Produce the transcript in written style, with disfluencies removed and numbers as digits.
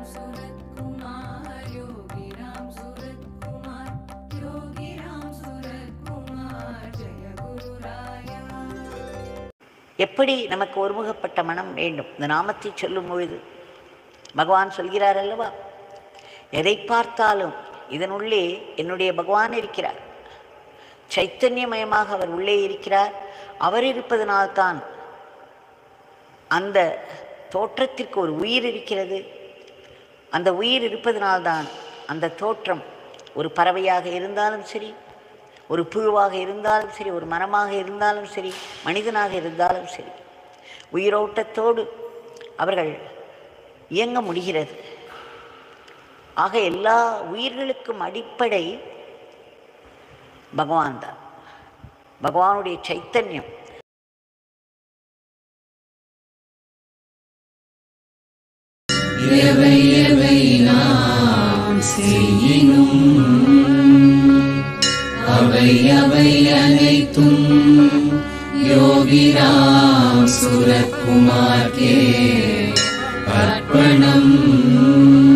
Ramsuratkumar, Yogi Ramsuratkumar, Yogi Ramsuratkumar, Jaya Guru Raya. எப்படி நமக்கு ஒருமுகப்பட்ட மனம் வேண்டும்? இந்த நாமத்தை சொல்லும் பொழுது பகவான் சொல்கிறார் அல்லவா, எதை பார்த்தாலும் இதனுள்ளே என்னுடைய பகவான் இருக்கிறார், சைத்தன்யமயமாக அவர் உள்ளே இருக்கிறார். அவர் இருப்பதனால்தான் அந்த தோற்றத்திற்கு ஒரு உயிர் இருக்கிறது. அந்த உயிர் இருப்பதனால்தான் அந்த தோற்றம் ஒரு பறவையாக இருந்தாலும் சரி, ஒரு புழுவாக இருந்தாலும் சரி, ஒரு மரமாக இருந்தாலும் சரி, மனிதனாக இருந்தாலும் சரி, உயிரோட்டத்தோடு அவர்கள் இயங்க முடிகிறது. ஆக எல்லா உயிர்களுக்கும் அடிப்படை பகவான் தான், பகவானுடைய சைத்தன்யம். எவை எவை நாம் செய்யினும் அவை அவை அனைத்தும் யோகி ராம் சுரத்குமார் கே அர்ப்பணம்.